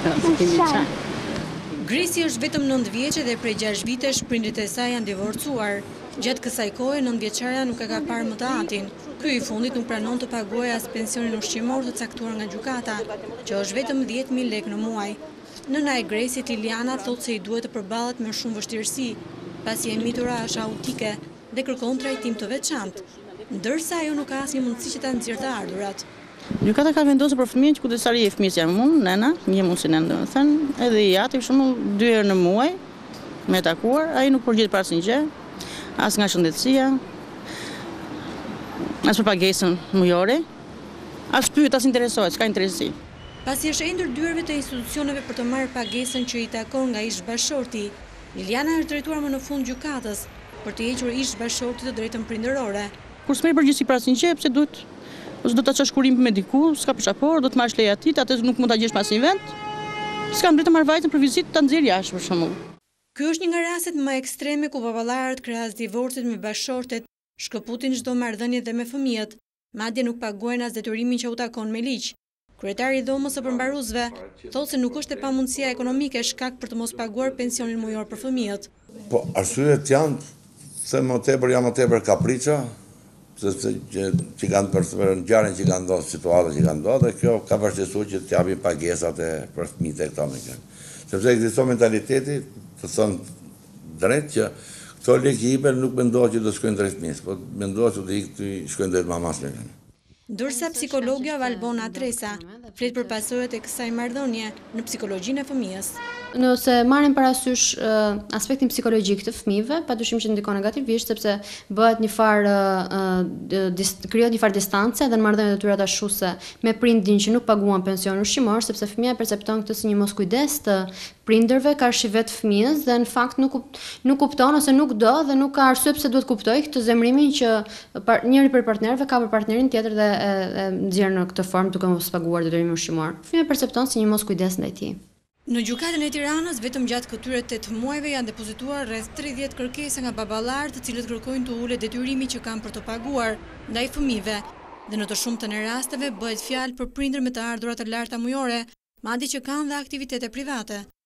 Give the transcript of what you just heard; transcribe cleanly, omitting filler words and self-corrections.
Grisi është vetëm 9 vjeçë dhe prej 6 vitesh prindrit e saj janë divorcuar. Gjatë kësaj kohe 9-vjeçaria nuk e ka parë më të atin. Ky i fundit nuk pranon të paguajë as pensionin ushqimor të caktuar nga gjykata, që është vetëm 10.000 lekë në muaj. Nëna e Gresit, Liliana, thotë se i duhet të përballet me shumë vështirësi, pasi e mitura është autike dhe kërkon trajtim të veçantë, ndërsa ajo nuk ka asnjë mundësi që ta nxjerrë të ardhurat. Gjykata ka vendosur për fëmijën që kujdesari e fëmijës jam unë, nena, një mund si nena domethënë, edhe i jati për shembull 2 herë në muaj me takuar, ai nuk përgjigjet për asnjë gjë, as nga shëndetësia, as për pagesën mujore, as pyet, as interesohet, s'ka interesi. Pasi është e ndër dyerve të institucioneve për të marrë pagesën që i takon nga ish bashorti, Liliana është drejtuar më në fund gjykatës për të hequr ish bashortit të drejtën prindërore. Kur s'merr përgjegjësi për asnjë gjë, pse duhet? Ose do ta çosh kurim me diku, s'ka pasaportë, do të marrësh leja atit, atë nuk mund ta gjesh pas një vend. S'kam drejtë të marr vajzën për vizitë ta nxjerr jashtë për shembull. Ky është një nga rastet më ekstreme ku baballarët krahas divorcit me bashortet shkëputin çdo marrëdhënie dhe me fëmijët, madje nuk paguajnë as detyrimin që u takon me ligj. Kryetari i dhomës së përmbaruesve thotë se nuk është e pamundësia ekonomike shkak për të mos paguar pensionin mujor për fëmijët. Po arsyet janë se më tepër kapriça, sepse që kanë për ngjarjen që kanë ndodhur, situata që kanë ndodhur, dhe kjo ka vështirësuar që të japin pagesat për fëmijët e këta me kënë. Sepse ekziston mentaliteti të thonë drejt që këto lekë i hiper nuk mendohet që do shkojnë drejt fëmijës, po mendohet që do shkojnë drejt mamas me kënë. Ndërsa psikologja Valbona Tresa flet për pasojat e kësaj marrëdhënie në psikologjinë e fëmijës. Nëse marrim parasysh aspektin psikologjik të fëmijëve, padyshim që ndikon negativisht sepse bëhet një farë krijohet një farë distance dhe në marrëdhënie të tyre dashuese me prindin që nuk paguan pension ushqimor, sepse fëmia percepton këtë si një moskujdes të prindërve karshi vet fëmijës dhe në fakt nuk kupton ose nuk do dhe nuk ka arsye pse duhet kuptoj këtë zemrimin që njëri prej partnerëve ka për partnerin tjetër dhe e nxjerr në këtë formë duke mos paguar detyrimin ushqimor. Fëmia percepton si një moskujdes ndaj tij. Në gjykatën e Tiranës, vetëm gjatë këtyre 8 muajve janë depozituar rreth 30 kërkesa nga baballarë të cilët kërkojnë të ulet detyrimin që kanë për të paguar ndaj fëmijëve, dhe në të shumtën e rasteve bëhet fjalë për prindër me të ardhurat të larta mujore, madje që kanë dhe aktivitete private.